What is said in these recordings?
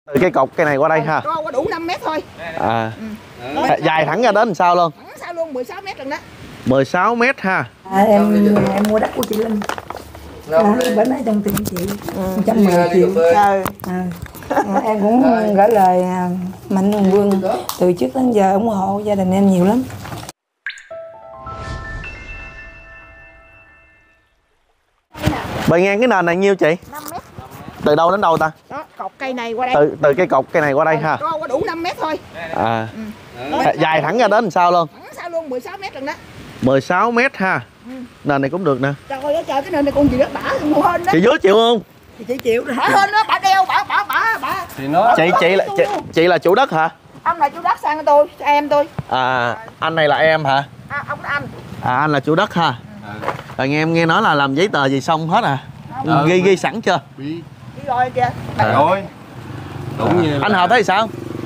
Từ cái cột cây này qua đây ha. Có đủ 5 mét thôi. À. Dài thẳng ra đến làm sao luôn? Thẳng sao luôn, 16 mét lần đó. 16 mét ha. Em mua đất của chị Linh. Bữa nay đồng tiền chị 110 triệu. Em cũng gửi lời Mạnh Thường Quân từ trước đến giờ ủng hộ gia đình em nhiều lắm. Bề ngang cái nền này nhiêu chị? 5 mét. Từ đâu đến đâu ta? Đó, cột cây này qua đây. Từ cái cột cây này qua đây ha. Có đủ 5 mét thôi. À. Dài thẳng ra đến làm sao luôn? Thẳng sao luôn, 16 mét lần đó. 16 mét ha. Nền này cũng được nè. Trời ơi, trời cái nền này con gì đó bả mua hên đó. Chị dưới chịu không? Chị chịu rồi. Bả hên đó, bả đeo, bả. Thì nó Chị là chủ đất hả? Ông là chủ đất sang tôi, em tôi. À, anh này là em hả? Ông anh. À, anh là chủ đất ha. Rồi em nghe nói là làm giấy tờ gì xong hết à? Ghi sẵn chưa? Đi rồi kìa. rồi. Đúng như Anh Hợp thấy sao?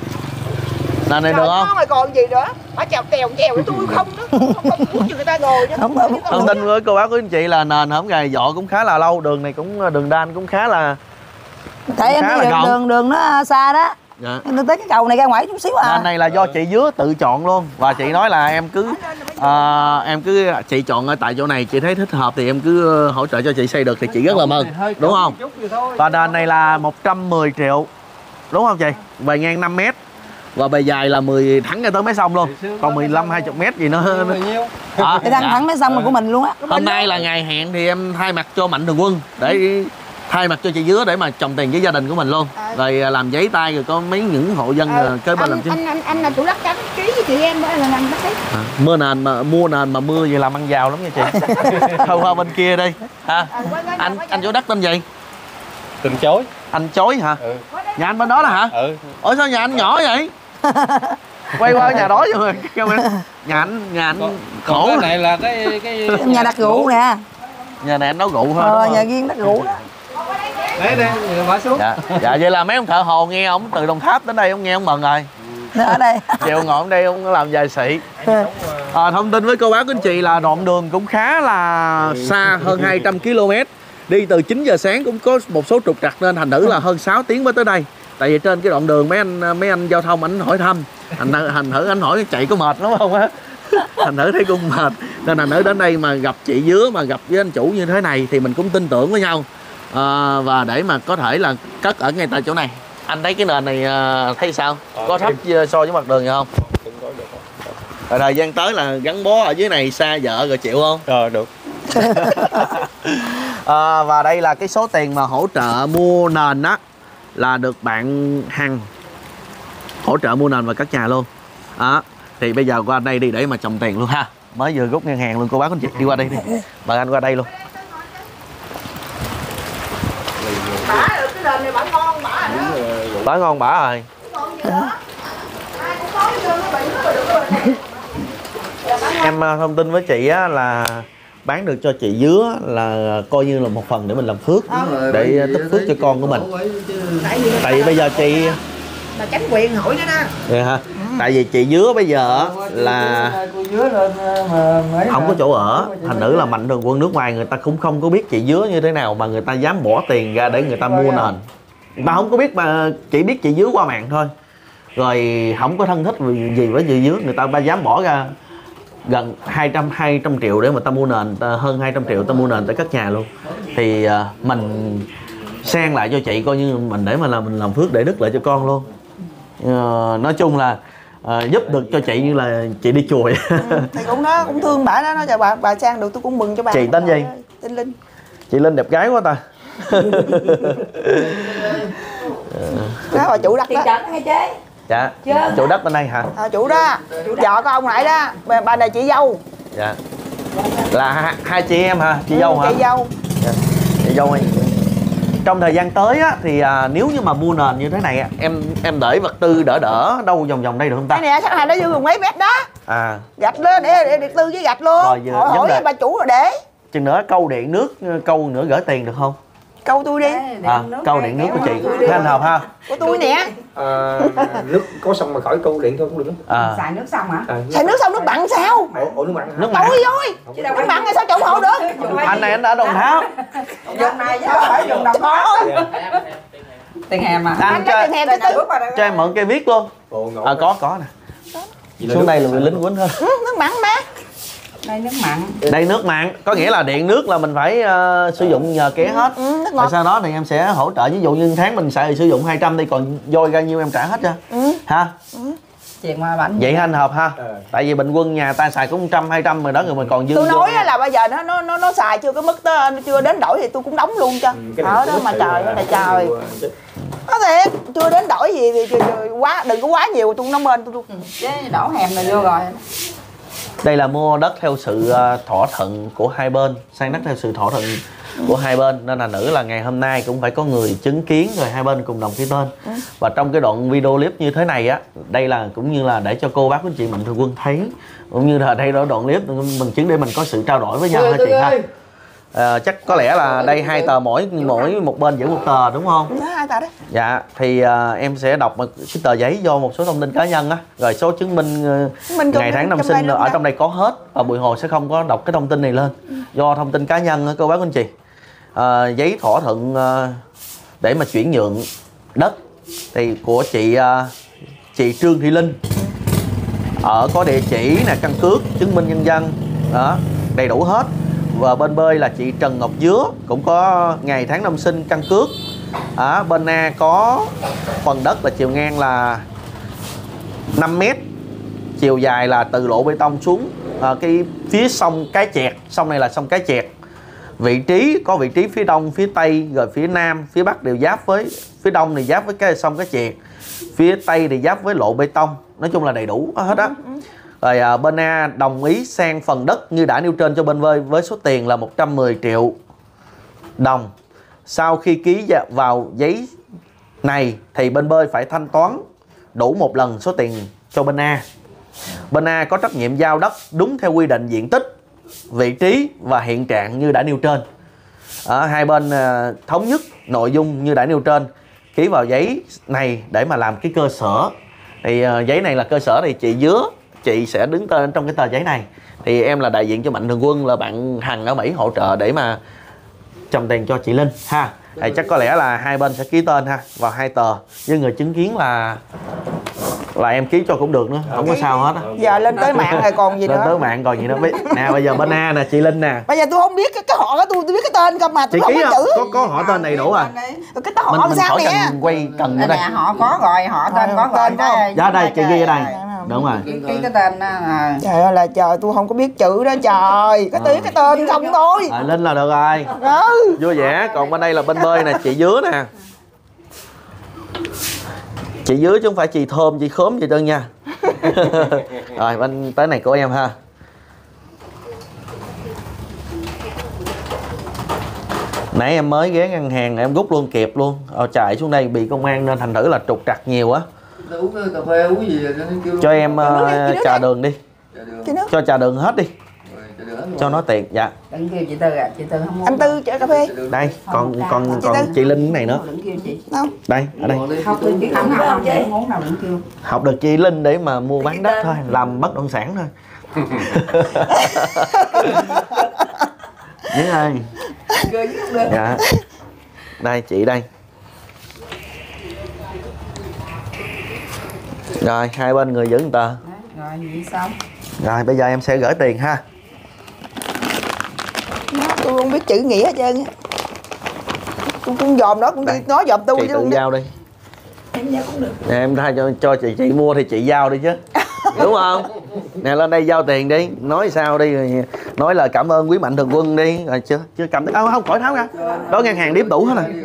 Nền này được không? Rồi còn gì nữa? Bả chèo với tôi không đó. Không muốn cho người ta ngồi chứ. Thông tin với cô bác của anh chị là nền hổm gài dọ cũng khá là lâu, đường này cũng đường đan cũng khá là Tại em đi đường nó xa đó. dạ. Em tới cái cầu này ra ngoài chút xíu à. Nền này là do chị Dứa tự chọn luôn và chị nói là em cứ chị chọn ở tại chỗ này chị thấy thích hợp thì em cứ hỗ trợ cho chị xây được thì chị rất là mừng, đúng không? Và nền này là 110 triệu đúng không chị? Bề ngang 5 mét và bề dài là 10 thẳng ra tới mấy sông luôn, còn 15-20 mét gì nữa. Cái thẳng mấy sông là của mình luôn á. Hôm nay là ngày hẹn thì em thay mặt cho Mạnh Thường Quân để thay mặt cho chị Dứa để mà trồng tiền với gia đình của mình luôn, rồi làm giấy tay, rồi có mấy những hộ dân kế bên làm chứ. Anh là chủ đất đăng ký với chị em là làm đất đấy. Mua nền mà mưa vậy làm ăn giàu lắm nha chị. Thôi qua bên kia đi ha. Anh chủ đất tên gì? Từng chối. Anh Chối hả? Nhà anh bên đó là hả? Ủa sao nhà anh nhỏ vậy? Quay qua nhà đó rồi nhà anh khổ. Cái này là cái nhà đặt rượu nè. Nhà này anh nấu rượu thôi. Nhà riêng đặt rượu đó. đấy bỏ xuống. Dạ vậy là mấy ông thợ hồ nghe ông từ Đồng Tháp đến đây ông nghe ông mừng rồi. Ở đây. Chiều ngồi ở đây ông làm vài xị. Thông tin với cô bác anh chị là đoạn đường cũng khá là xa, hơn 200 km. Đi từ 9 giờ sáng cũng có một số trục trặc nên thành thử là hơn 6 tiếng mới tới đây. Tại vì trên cái đoạn đường mấy anh giao thông anh hỏi thăm, thành thử anh hỏi chạy có mệt lắm không á. Thành thử thấy cũng mệt nên thành thử đến đây mà gặp chị Dứa mà gặp với anh chủ như thế này thì mình cũng tin tưởng với nhau. Và để mà có thể là cất ở ngay tại chỗ này. Anh thấy cái nền này thấy sao? Có thấp so với mặt đường gì không? Rồi thời gian tới là gắn bó ở dưới này xa vợ rồi chịu không? Được. Và đây là cái số tiền mà hỗ trợ mua nền đó là được bạn Hằng hỗ trợ mua nền và cất nhà luôn. Thì bây giờ qua đây đi để mà trồng tiền luôn ha. Mới vừa rút ngân hàng luôn cô bác anh chị, đi qua đây đi. Mời anh qua đây luôn. Bả được cái nền này bả ngon bả rồi đó. Bả ngon bả rồi. Em thông tin với chị á là bán được cho chị Dứa là coi như là một phần để mình làm phước, để tích phước cho con của mình. Tại vì bây giờ chị là chánh quyền hỏi nữa đó. Vậy hả? Tại vì chị Dứa bây giờ là không có chỗ ở, thành nữ là Mạnh Thường Quân nước ngoài người ta cũng không có biết chị Dứa như thế nào mà người ta dám bỏ tiền ra để người ta mua nền. Người ta không có biết mà chỉ biết chị Dứa qua mạng thôi. Rồi không có thân thích gì với chị Dứa, người ta dám bỏ ra gần 200 triệu để mà ta mua nền, hơn 200 triệu ta mua nền tới cất nhà luôn. Thì mình xen lại cho chị coi như mình để mà mình làm phước để đức lại cho con luôn. Nói chung là giúp được cho chị như là chị đi chùa vậy. Thì cũng thương bả đó, nó cho bà sang được tôi cũng mừng cho bà. Chị tên gì? Tên Linh. Chị Linh đẹp gái quá ta. Đó là chủ đất đó. Nghe chế. Dạ. Chủ đất bên đây hả? Chủ đó. Vợ có ông lại đó. Bà này chị dâu. Dạ. Là hai chị em hả? Chị dâu hả? Chị dâu. Dạ. Chị dâu. Trong thời gian tới á, thì nếu như mà mua nền như thế này em để vật tư đỡ đâu vòng đây được không ta? Cái này chắc là nó dư mấy mét đó. Gạch lên để điện tư với gạch luôn. Rồi hỏi bà chủ rồi để. Chừng nữa câu điện nước, câu nữa gửi tiền được không? Câu tôi đi. Câu điện nước của chị. Thế anh Hợp ha? Của tôi nè. Nước có xong mà khỏi câu điện thôi cũng được. Xài nước xong hả? Xài nước xong nước mặn sao? Ủa nước mặn. Nước mặn. Ôi ơi. Nước mặn thì sao chủ hộ được? Anh này anh ở Đồng Tháp. Vùng này chứ phải vùng Đồng Tháp. Tiền hèm mà. Anh cho em mượn cây viết luôn. Có nè. Xuống đây là bị lính quýnh thôi. Nước mặn má. Đây nước mặn. Đây nước mặn, có nghĩa là điện nước là mình phải sử dụng nhờ ké hết. Rồi sau đó thì em sẽ hỗ trợ, ví dụ như tháng mình sẽ sử dụng 200 đi, còn voi ra nhiêu em trả hết cho. Ha? Chuyện mà bánh. Vậy anh hợp ha. Tại vì bình quân nhà ta xài cũng 100 200 rồi đó, người mình còn dư. Tôi nói là bây giờ nó xài chưa cái mức đó, chưa đến đổi thì tôi cũng đóng luôn cho. Ở đó mà trời ơi là trời. Có thiệt, chưa đến đổi gì thì quá, đừng có quá nhiều, tôi nóng bên tôi. Chứ đổ hèm là vô rồi. Đây là mua đất theo sự thỏa thuận của hai bên, sang đất theo sự thỏa thuận của hai bên, nên là nữ là ngày hôm nay cũng phải có người chứng kiến rồi hai bên cùng đồng ký tên. Và trong cái đoạn video clip như thế này á, đây là cũng như là để cho cô bác quý chị mạnh thường quân thấy, cũng như là đây đó đoạn clip bằng chứng để mình có sự trao đổi với nhau ha chị ha. Chắc có lẽ là đây 2 tờ, mỗi một bên giữ 1 tờ đúng không? 2 tờ đấy. Dạ thì em sẽ đọc một cái tờ giấy do một số thông tin cá nhân á, rồi số chứng minh ngày tháng năm sinh ở trong đây có hết, và Bùi Hồ sẽ không có đọc cái thông tin này lên do thông tin cá nhân á cô bác anh chị. Giấy thỏa thuận để mà chuyển nhượng đất thì của chị Trương Thị Linh, ở có địa chỉ nè, căn cước, chứng minh nhân dân đó, đầy đủ hết. Và bên B là chị Trần Ngọc Dứa, cũng có ngày tháng năm sinh, căn cước. Bên A có phần đất là chiều ngang là 5 m, chiều dài là từ lộ bê tông xuống cái phía sông Cái Chẹt. Sông này là sông Cái Chẹt. Vị trí phía đông, phía tây, rồi phía nam, phía bắc đều giáp với, phía đông thì giáp với cái sông Cái Chẹt, phía tây thì giáp với lộ bê tông. Nói chung là đầy đủ hết á. Rồi bên A đồng ý sang phần đất như đã nêu trên cho bên B với số tiền là 110 triệu đồng. Sau khi ký vào giấy này thì bên B phải thanh toán đủ 1 lần số tiền cho bên A. Bên A có trách nhiệm giao đất đúng theo quy định diện tích, vị trí và hiện trạng như đã nêu trên. Hai bên thống nhất nội dung như đã nêu trên, ký vào giấy này để mà làm cái cơ sở. Thì giấy này là cơ sở thì chị Dứa, chị sẽ đứng tên trong cái tờ giấy này. Thì em là đại diện cho Mạnh Thường Quân, là bạn Hằng ở Mỹ hỗ trợ để mà trồng tiền cho chị Linh ha. Thì chắc có lẽ là hai bên sẽ ký tên ha vào 2 tờ, nhưng người chứng kiến là em ký cho cũng được nữa, không có sao hết á. Giờ lên tới mạng rồi còn gì nữa. Lên tới mạng còn gì nữa. Nè bây giờ bên A nè, chị Linh nè. Bây giờ tôi không biết cái họ của tôi biết cái tên không mà tôi chị không ký có chữ. Có họ tên đầy đủ à. Cái họ mình sao khỏi nè. cần quay cần ở đây. Họ có rồi, họ tên có rồi. Dạ đây chị ghi ở đây. Đúng rồi. Ký cái tên đó. Trời ơi là trời, tôi không có biết chữ đó trời. Cái tiếng cái tên không thôi. Linh là được rồi. Vui vẻ. Còn bên đây là bên B nè, chị Dứa nè. Chị Dứa chứ không phải chị Thơm, chị Khóm gì trơn nha. Rồi bên tới này của em ha. Nãy em mới ghé ngân hàng em rút luôn kịp luôn. Chạy xuống đây bị công an nên thành thử là trục trặc nhiều á. Cà phê uống gì cho em trà đường đi. Cho trà đường hết đi. Cho nó tiện. Dạ. Đừng kêu chị Tư à, chị Tư không muốn. Anh Tư chở cà phê. Đây, còn chị Linh cái này nữa. Đừng kêu chị. Không. Đây, ở đây. Học được chị không muốn nào đừng kêu. Học được chị Linh để mà mua bán đất thôi, làm bất động sản thôi. Nhớ ơi. Dạ. Đây chị đây. Rồi hai bên người giữ một tờ. Rồi vậy xong. Rồi bây giờ em sẽ gửi tiền ha. Tôi không biết chữ nghĩa hết trơn. Tôi cũng dòm nó cũng đi nói dòm tôi chị tự giao đi. Em giao cũng được. Nè, em thay cho chị mua thì chị giao đi chứ. Đúng không? Nè lên đây giao tiền đi, nói sao đi, nói lời cảm ơn quý Mạnh Thường Quân đi, rồi chưa cầm không khỏi tháo ra. Đó ngân hàng điếm đủ hết rồi.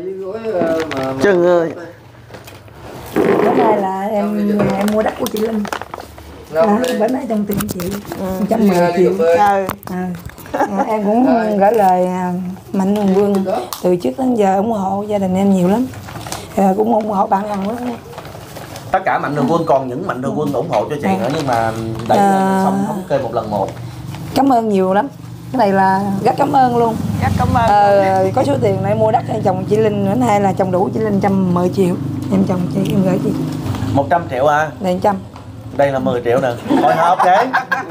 Chứ Bữa nay là em mua đất của chị Linh. Bữa nay trong tiền chị 110 triệu. Em cũng gửi lời Mạnh Thường Quân từ trước đến giờ ủng hộ gia đình em nhiều lắm, cũng ủng hộ bạn lần nữa. Tất cả Mạnh Thường Quân, còn những Mạnh Thường Quân ủng hộ cho chị nữa, nhưng mà đẩy xong thống kê một lần một. Cảm ơn nhiều lắm, cái này là rất cảm ơn luôn. Rất cảm ơn. Có số tiền để mua đất em chồng chị Linh nữa, hay là chồng đủ chị Linh 110 triệu em chồng chị, em gửi chị 100 triệu à? Này 100. Đây là 10 triệu nè. Hồi hộp đấy.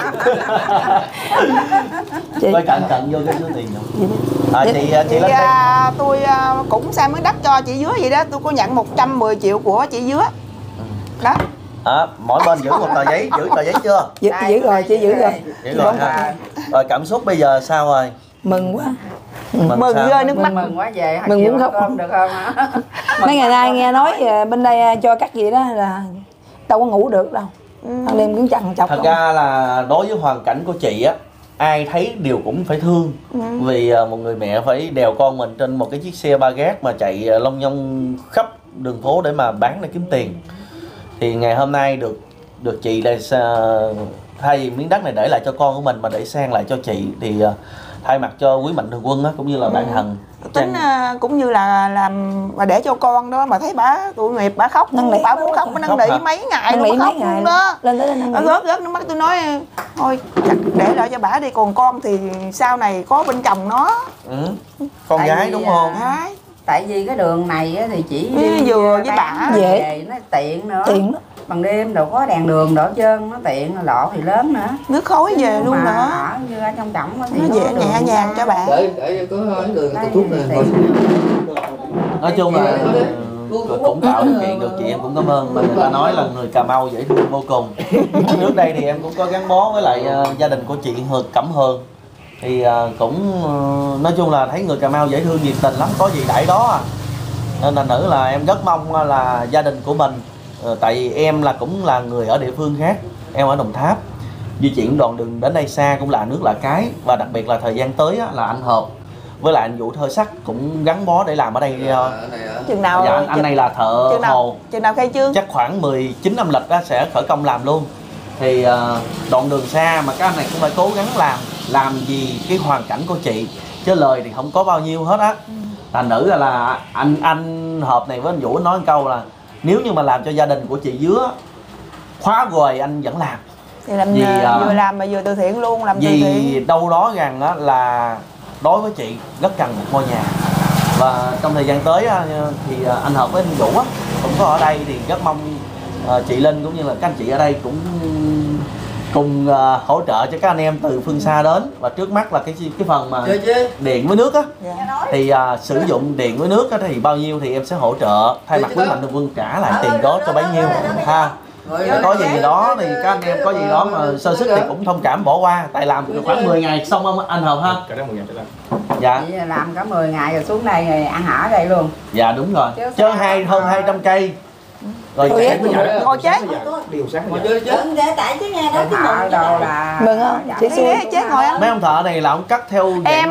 Quay cận vô cái số tiền không? Chị lên tôi cũng sang miếng đất cho chị Dứa vậy đó. Tôi có nhận 110 triệu của chị Dứa. Đó. Mỗi bên giữ một tờ giấy, giữ tờ giấy chưa? Giữ rồi, chị giữ rồi. Giữ rồi ha. Rồi cảm xúc bây giờ sao rồi? Mừng quá. Mừng rơi nước mắt. Mừng quá về. Mừng muốn khóc được không hả? Mấy ngày nay nghe nói bên đây cho cắt gì đó là đâu có ngủ được đâu. Ban đêm cũng chằn chọc. Thật ra là đối với hoàn cảnh của chị á, ai thấy đều cũng phải thương. Vì một người mẹ phải đèo con mình trên một cái chiếc xe ba gác mà chạy long nhong khắp đường phố để mà bán để kiếm tiền. Thì ngày hôm nay được chị đây thay vì miếng đất này để lại cho con của mình mà để sang lại cho chị, thì thay mặt cho quý mạnh thường quân á, cũng như là bạn Hằng tính cũng như là làm mà để cho con đó, mà thấy bà tội nghiệp, bà khóc, bà muốn khóc, bà năn nỉ mấy ngày luôn, khóc luôn đó, rớt nước mắt. Tôi nói thôi để lại cho bà đi, còn con thì sau này có bên chồng nó. Con Tại gái vì, đúng không? Tại vì cái đường này thì chỉ đi vừa với bà về nó tiện nữa. Tiện đó. Bằng đêm đâu có đèn đường đổ trơn, nó tiện, lọ thì lớn nữa. Nước khói về luôn mà nữa. ở như ở trong trọng thì nó dễ nhẹ nhàng cho bạn. Để có đường tôi thuốc này. Nói chung là cũng tạo điều kiện được chị, em cũng cảm ơn. Mà người ta nói là người Cà Mau dễ thương vô cùng. Trước đây thì em cũng có gắn bó với lại gia đình của chị Cẩm Hường. Thì cũng nói chung là thấy người Cà Mau dễ thương nhiệt tình lắm, có gì đãi đó à. Nên là nữ là em rất mong là gia đình của mình, tại vì em là cũng là người ở địa phương khác, em ở Đồng Tháp, di chuyển đoạn đường đến đây xa cũng là nước lạ cái. Và đặc biệt là thời gian tới á, là anh Hợp với lại anh Vũ Thợ Sắt cũng gắn bó để làm ở đây. Chừng nào dạ, anh này là thợ hồ. Chừng nào khai trương? Chắc khoảng 19 âm lịch á, sẽ khởi công làm luôn. Thì đoạn đường xa mà các anh này cũng phải cố gắng làm vì cái hoàn cảnh của chị, chứ lời thì không có bao nhiêu hết á. Thành nữ là anh Hợp này với anh Vũ nói một câu là nếu như mà làm cho gia đình của chị Dứa khóa rồi anh vẫn làm. Thì làm vừa làm mà vừa từ thiện luôn, làm từ thiện. Vì đâu đó rằng á, là đối với chị rất cần một ngôi nhà. Và trong thời gian tới thì anh Hợp với anh Vũ á, cũng có ở đây, thì rất mong chị Linh cũng như là các anh chị ở đây cũng cùng hỗ trợ cho các anh em từ phương xa đến. Và trước mắt là cái phần mà điện với nước á, thì sử dụng điện với nước á, thì bao nhiêu thì em sẽ hỗ trợ thay mặt quý mạnh thường quân trả lại tiền đó cho bấy nhiêu ha. Có gì đó thì các anh em có gì đó mà sơ sức thì cũng thông cảm bỏ qua, tại làm khoảng 10 ngày xong không anh Hợp ha. Dạ. Làm cả 10 ngày rồi xuống đây rồi ăn ở đây luôn. Dạ đúng rồi. Chứ hơn 200 cây. Rồi chạy mới nhận. Ngồi chế. Điều sáng Tại chứ nghe đó chứ đâu là mừng không? Chị chế ngồi ăn. Mấy ông thợ này là ông cắt theo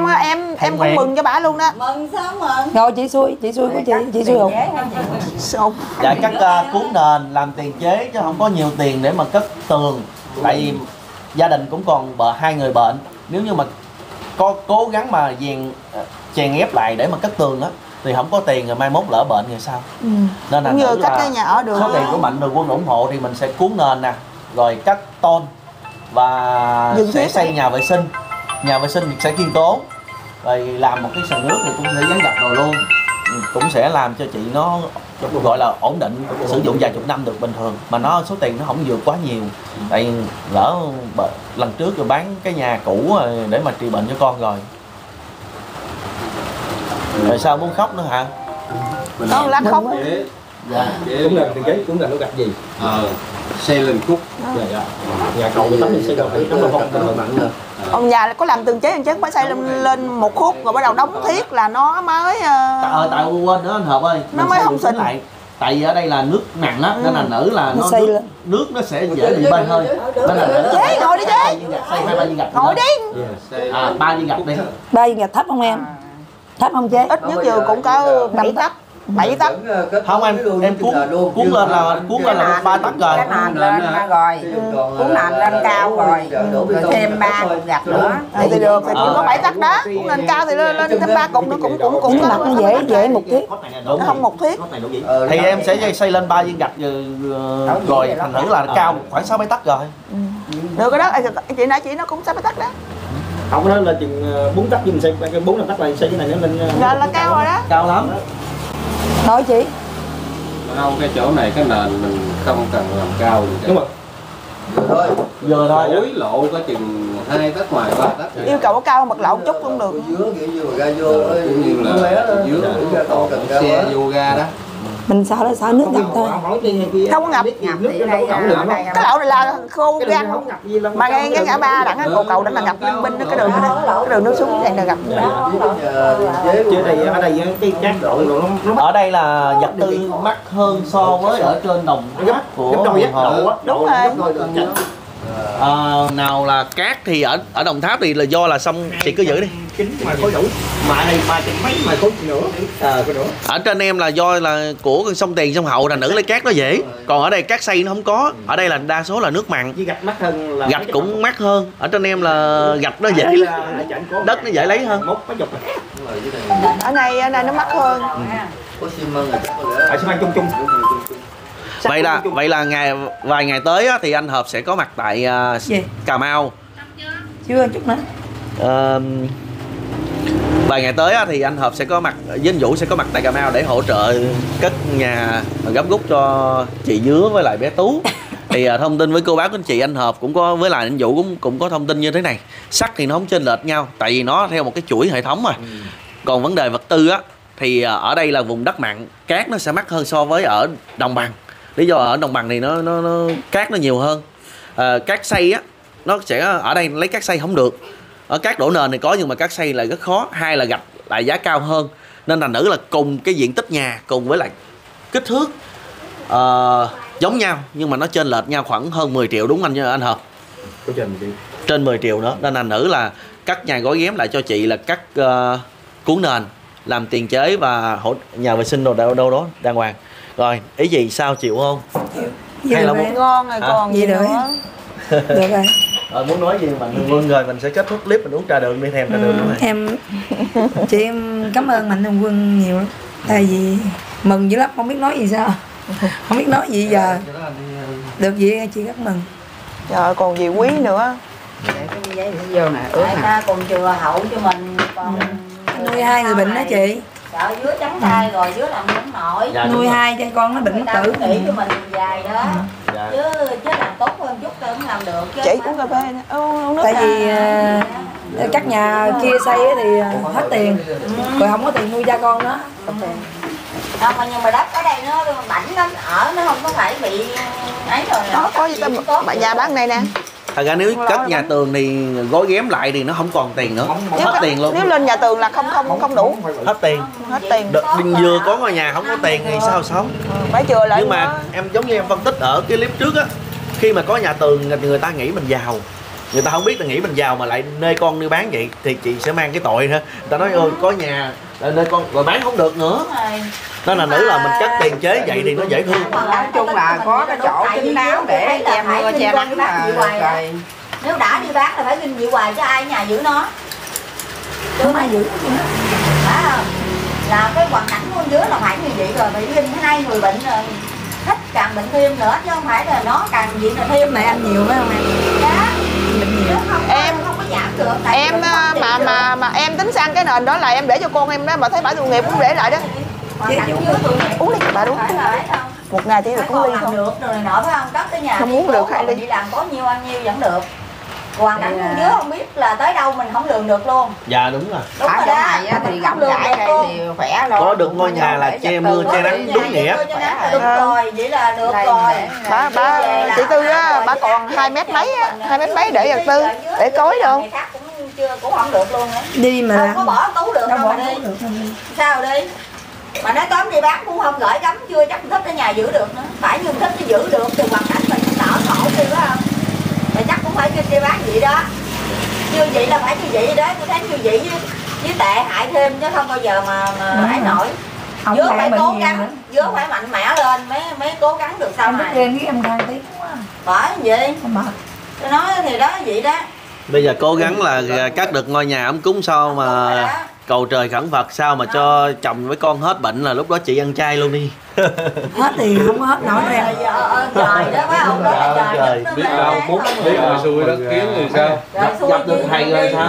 em cũng mừng cho bả luôn đó. Mừng sao mừng. Ngồi chị xui của chị xui không? Dạ cắt cuốn nền làm tiền chế chứ không có nhiều tiền để mà cất tường. Tại vì gia đình cũng còn hai người bệnh, nếu như mà có cố gắng mà chèn ép lại để mà cất tường á thì không có tiền, rồi mai mốt lỡ bệnh rồi sao. Nên là như cắt cái nhà ở được. Số tiền của mạnh thường quân ủng hộ thì mình sẽ cuốn nền nè, rồi cắt tôn và sẽ xây nhà vệ sinh. Nhà vệ sinh thì sẽ kiên cố, rồi làm một cái sàn nước thì cũng sẽ dán gạch rồi luôn. Cũng sẽ làm cho chị nó gọi là ổn định, sử dụng vài chục năm được bình thường, mà nó số tiền nó không vượt quá nhiều. Tại lỡ lần trước rồi bán cái nhà cũ để mà trị bệnh cho con rồi. Rồi sao muốn khóc nữa hả? Con lát khóc. Dạ. Cũng là tiền giấy, cũng là nó gạch gì? Xây lên cúc. Dạ. Nhà cậu tấm mình xây rồi, tấm không mạnh nè. Ông nhà có làm tường chế phải xây lên một khúc rồi bắt đầu đóng thiết là nó mới tại quên nữa anh Hợp ơi, nó mới không xinh lại. Tại vì ở đây là nước mặn á, nên là nữ là nó nước nó sẽ dễ bị bê hơi. Nên là nữ chế ngồi đi chế. Xây 2-3 viên gạch. Ngồi đi. 3 viên gạch đi. 3 viên gạch thấp không em? Thấp không chế? Ít nhất giờ cũng có 7 tấc. 7 tấc. Không em cuốn lên là 3 tấc rồi. Cái nền lên rồi. Cuốn nền lên cao rồi. Rồi thêm 3 gạch nữa. Thì được, thì cũng có 7 tấc đó. Cuốn nền cao thì lên thêm 3 cục nó cũng mặt nó dễ một thiết. Nó không một thiết. Thì em sẽ xây lên 3 viên gạch rồi thành thử là cao khoảng 6-7 tấc rồi. Được cái đó, chị nói chị nó cũng 6-7 tấc đó. Không, đó là chừng 4 tấc, nhưng mình xây 4-5 tấc là xây cái này nó lên là cao rồi đó. Cao lắm. Nói chị. Đâu cái chỗ này cái nền mình không cần làm cao gì cả. Đúng rồi. thôi. Vừa thôi. Mỗi lộ có chừng 2 tấc ngoài 3 tấc. Yêu cầu cao hơn mật lộ một chút cũng được. Dứa kiểu như mà ra vô cũng như là dứa còn xe vô ga đó. Mình sợ nước ngập thôi. Không có ngập. Cái lỗ này là khô gan. Mà ngay cái ngã ba đặng cái cầu đó là ngập liên binh cái đường đó. Cái đường nước xuống này là ngập. Ở đây là vật tư mắc hơn so với ở trên đồng gấp của Hồ. Đúng rồi. Nào là cát thì ở Đồng Tháp thì là do là sông, chị cứ giữ đi. Chính mà khối đủ. Mà này 3 mấy mà khối nữa. Nữa. Ở trên em là do là của sông Tiền sông Hậu, là nữ lấy cát nó dễ. Còn ở đây cát xay nó không có. Ở đây là đa số là nước mặn. Với gạch mắc hơn là gạch cũng mắc hơn. Ở trên em là gạch nó dễ, đất nó dễ lấy hơn. Ở này nó mắc hơn. Có xi măng là chắc có lẽ. Xi măng chung chung. Vậy là vài ngày tới á, thì anh Hợp sẽ có mặt tại Cà Mau. Chưa chút nữa. Vài ngày tới á, thì anh Hợp sẽ có mặt với anh Vũ sẽ có mặt tại Cà Mau để hỗ trợ cất nhà gấp rút cho chị Dứa với lại bé Tú. Thì thông tin với cô bác của anh chị, anh Hợp cũng có với lại anh Vũ cũng có thông tin như thế này. Sắt thì nó không chênh lệch nhau, tại vì nó theo một cái chuỗi hệ thống mà. Còn vấn đề vật tư á thì ở đây là vùng đất mặn, cát nó sẽ mắc hơn so với ở đồng bằng. Lý do ở đồng bằng thì nó cát nó nhiều hơn. Cát xay á nó sẽ ở đây lấy cát xay không được. Ở cát đổ nền thì có, nhưng mà cát xay là rất khó. Hai là gạch lại giá cao hơn, nên thành nữ là cùng cái diện tích nhà cùng với lại kích thước giống nhau, nhưng mà nó chênh lệch nhau khoảng hơn 10 triệu, đúng anh Hợp? Trên 10 triệu nữa, nên thành nữ là cắt nhà gói ghém lại cho chị là cắt cuốn nền, làm tiền chế và nhà vệ sinh đồ đâu đó đàng hoàng. Rồi ý gì sao, chịu không? Hay là muốn ngon rồi còn gì nữa. Được rồi. Muốn nói gì Mạnh Thường Quân rồi mình sẽ kết thúc clip, mình uống trà đường đi, thèm trà đường nữa. Chị em cảm ơn Mạnh Thường Quân nhiều lắm. Tại vì mừng dữ lắm, không biết nói gì sao. Không biết nói gì giờ. Được gì chị rất mừng. Trời còn gì quý nữa. Vô nè, ta còn chừa hậu cho mình, còn nuôi 2 người bệnh đó chị. Sợ dứa trắng tay rồi dứa làm không nổi. Nuôi 2 cho con nó bệnh tử. Nghĩ cho mình dài đó. Chứ làm tốt hơn chút tôi cũng làm được. Chị uống cà phê nè, uống nước. Tại vì các nhà kia xây thì hết tiền, rồi không có tiền nuôi cha con đó. Không, nhưng mà đất ở đây nó bảnh lắm, ở nó không có phải bị ấy rồi. Đó có gì bà nhà bán này nè. Thật ra nếu cất nhà tường thì gói ghém lại thì nó không còn tiền nữa, hết tiền luôn. Nếu lên nhà tường là không đủ, hết tiền. Vừa có ngôi nhà không có tiền thì sao sống? Phải chừa lại. Nhưng mà em giống như em phân tích ở cái clip trước á, khi mà có nhà tường người ta nghĩ mình giàu, người ta không biết là nghĩ mình giàu mà lại nơi con nuôi bán vậy thì chị sẽ mang cái tội nữa. Người ta nói ơi có nhà nơi con rồi bán không được nữa. Đó là nữ là mình cắt tiền chế vậy thì nó dễ thương. Nói chung là có cái chỗ kín đáo để che mưa che nắng rồi. Nếu đã đi bán là phải ghi vậy hoài chứ ai nhà giữ nó. Không ai giữ. Là cái hoàn cảnh con dứa là phải như vậy rồi, phải ghi 2 người bệnh rồi. Thích càng bệnh thêm nữa chứ không phải là nó càng gì là thêm. Này ăn nhiều phải không em? Dạ. Em không có giảm được. Em mà em tính sang cái nền đó là em để cho con em đó, mà thấy bà tội nghiệp cũng để lại đó. Uống đi bà, uống một ngày chỉ được uống ly không? Được rồi này nọ phải không? Cất cái nhà không uống được 2 ly. Đi làm có nhiêu ăn nhiêu vẫn được. Hoàn cảnh con dứa không biết là tới đâu mình không lường được luôn. Dạ đúng rồi. Đúng rồi đó. Này thì gặp lại đây thì khỏe rồi. Có được ngôi nhà là che mưa che nắng đúng nghĩa. Đúng rồi, vậy là được rồi. Bà chị Tư á, bà còn 2 mét mấy để vật tư để cối được. Cũng không được luôn nữa. Đi mà không có bỏ túi được đâu mà đi. Sao đi? Mà nói tóm đi bán cũng không gửi gắm chưa chắc thích ở nhà giữ được nữa. Phải nhưng thích nó giữ được thì hoàn cảnh mình đỡ khổ đi phải không? Mà chắc cũng phải kinh đi bán vậy đó. Như vậy là phải như vậy đó, tôi thấy như vậy với tệ hại thêm chứ không bao giờ mà hãy nổi. Dứa phải cố gắng, dứa phải mạnh mẽ lên mới cố gắng được sau này. Em biết em than tí quá. Phải gì? Tôi nói thì đó vậy đó. Bây giờ cố gắng là cắt được ngôi nhà ấm cúng sau mà cầu trời khẩn Phật sao mà cho chồng với con hết bệnh là lúc đó chị ăn chay luôn đi. Hết thì không có hết nổi em. Trời đó phải không? Đó trời biết đâu muốn biết rồi xui đó kiếm thì sao? Gặp được thầy rồi sao?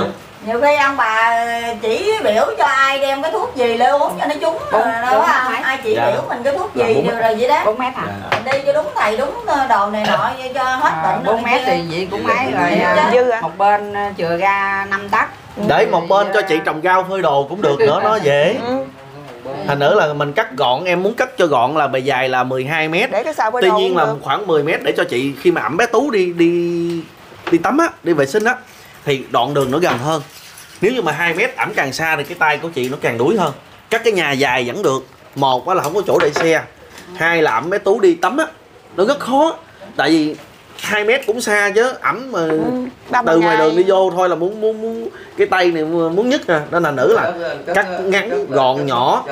Nhiều khi ông bà chỉ biểu cho ai đem cái thuốc gì lên uống cho nó trúng rồi đó, ai chỉ biểu mình cái thuốc gì rồi vậy đó. 4 mét hả? Mình đi cho đúng thầy đúng đồ này nọ cho hết bệnh. 4 mét thì vậy cũng mấy rồi. Một bên chừa ra 5 tấc. Để một bên cho chị trồng rau phơi đồ cũng được nữa, nó dễ. Thành nữ là mình cắt gọn, em muốn cắt cho gọn là bề dài là 12 m. Tuy nhiên là khoảng 10 m để cho chị khi mà ẵm bé Tú đi tắm á, đi vệ sinh á thì đoạn đường nó gần hơn. Nếu như mà 2 m ẵm càng xa thì cái tay của chị nó càng đuối hơn. Cắt cái nhà dài vẫn được. Một là không có chỗ để xe, hai là ẵm bé Tú đi tắm á nó rất khó. Tại vì 2 m cũng xa chứ, ẩm mà từ ngoài đường đi vô thôi là muốn cái tay này muốn nhức à. Nên là nữ là cắt ngắn gọn nhỏ.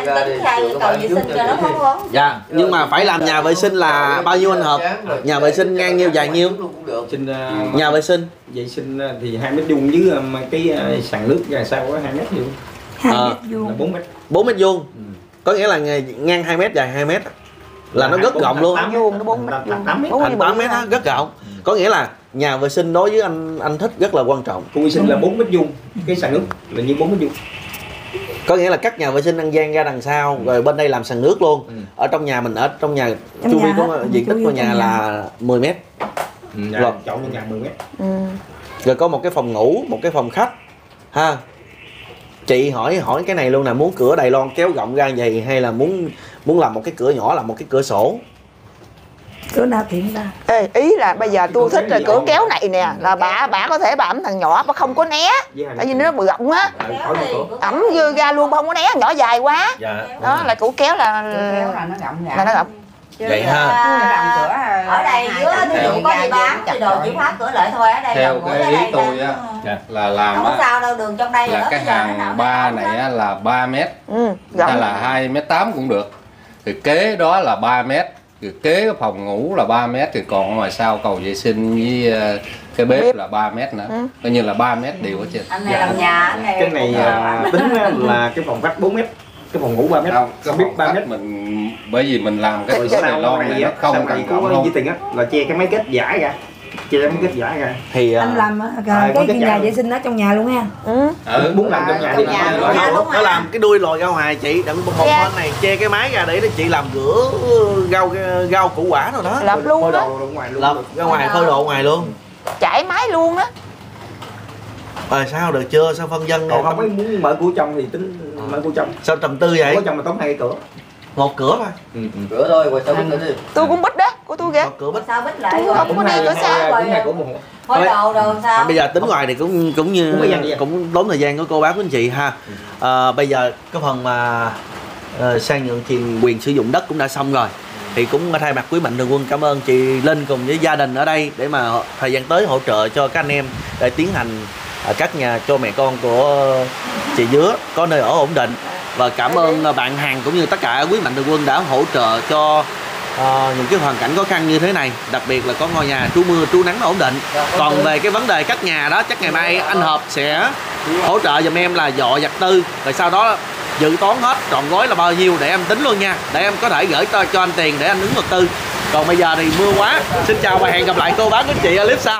Dạ, nhưng mà phải làm nhà vệ sinh là bao nhiêu anh Hợp? Nhà vệ sinh ngang nhiêu dài nhiêu? Nhà vệ sinh thì 2 mét vuông với cái sàn nước ra sau có 2 mét vuông. 2 mét vuông. 4 mét. 4 mét vuông. Có nghĩa là ngang 2 mét dài 2 mét. Là nó rất rộng luôn. Vuông nó 4 mét. Thành 8 mét á, rất rộng. Có nghĩa là nhà vệ sinh đối với anh thích rất là quan trọng. Khu vệ sinh là 4 mét vuông, cái sàn nước là như 4 mét vuông. Có nghĩa là cắt nhà vệ sinh ăn gian ra đằng sau rồi bên đây làm sàn nước luôn. Ở trong nhà mình, ở trong nhà chu vi của diện tích của nhà là 10 mét. Rồi chọn cho nhà 10 mét. Rồi có một cái phòng ngủ, một cái phòng khách ha. Chị hỏi cái này luôn là muốn cửa Đài Loan kéo rộng ra vậy hay là muốn làm một cái cửa nhỏ, làm một cái cửa sổ? Cửa nào tiện ra. Ê, ý là bây giờ tôi thích là cửa kéo này nè, là bà có thể bà ẩm thằng nhỏ, bà không có né. Tại vì nó bự rộng á. Ẩm vừa ra luôn, không có né, nhỏ dài quá. Đó là cửa kéo là nó rộng. Vậy ha. Ở đây dưới ví dụ có gì bán thì đồ chỉ khóa cửa lại thôi. Ở đây theo cái ý tôi á là làm không sao đâu, đường trong đây là cái hàng 3 này á là 3 mét hay là 2,8 m cũng được. Thì kế đó là 3 mét, thì kế phòng ngủ là 3 mét, thì còn ngoài sau cầu vệ sinh với cái bếp là 3 mét nữa. Coi như là 3 mét đều hết trơn. Anh này làm nhà, cái này tính là cái phòng khách 4 mét, cái phòng ngủ 3 mét. Không, cái phòng khách mình bởi vì mình làm cái Đài Loan này nó không cần cộng không. Tiền á là che cái máy kết giải ra. Che cái máy kết giải ra. Thì anh làm cái nhà vệ sinh ở trong nhà luôn ha. Muốn làm trong nhà thì nó làm cái đuôi lòi ra ngoài chị, đặng một bên này che cái máy ra để chị làm rửa rau củ quả rồi đó. Lập luôn đó. Lập ra ngoài phơi đồ ngoài luôn. Chảy máy luôn á. Sao được chưa? Sao phân dân còn không muốn mở cửa trong thì tính mở cửa trong. Sao trầm tư vậy? Cửa trong mà tốn 2 cửa. Một cửa thôi. Cửa thôi, rồi sao bít nữa đi. Tôi cũng bít đó, của tôi kìa. Một cửa bít. sao bít lại Tôi không có đi cửa xa rồi. Thôi đồ sao? Bây giờ tính ngoài thì cũng như cũng tốn thời gian của cô bác của anh chị ha. Bây giờ cái phần mà sang nhượng quyền sử dụng đất cũng đã xong rồi. Thì cũng thay mặt quý Mạnh Thường Quân cảm ơn chị Linh cùng với gia đình ở đây để mà thời gian tới hỗ trợ cho các anh em để tiến hành các nhà cho mẹ con của chị Dứa có nơi ở ổn định. Và cảm ơn bạn Hằng cũng như tất cả quý Mạnh Thường Quân đã hỗ trợ cho những cái hoàn cảnh khó khăn như thế này. Đặc biệt là có ngôi nhà trú mưa trú nắng ổn định. Còn về cái vấn đề cắt nhà đó chắc ngày mai anh Hợp sẽ hỗ trợ giùm em là dọ vật tư. Rồi sau đó dự toán hết trọn gói là bao nhiêu để em tính luôn nha. Để em có thể gửi cho anh tiền để anh ứng vật tư. Còn bây giờ thì mưa quá. Xin chào và hẹn gặp lại cô bác của chị ở clip sau.